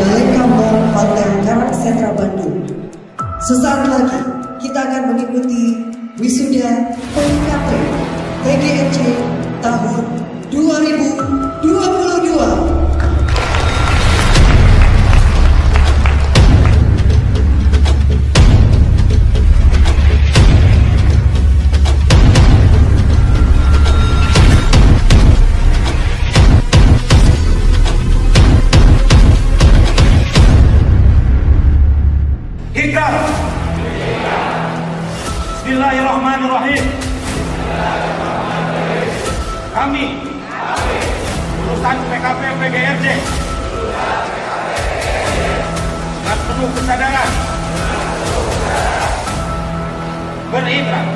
Balai Kampung Hotel Karang Sentra Bandung. Sesaat lagi kita akan mengikuti wisuda PKP PGMC tahun 2022. Bismillahirrahmanirrahim. Kami lulusan PKP PGRJ dan penuh kesadaran berikrar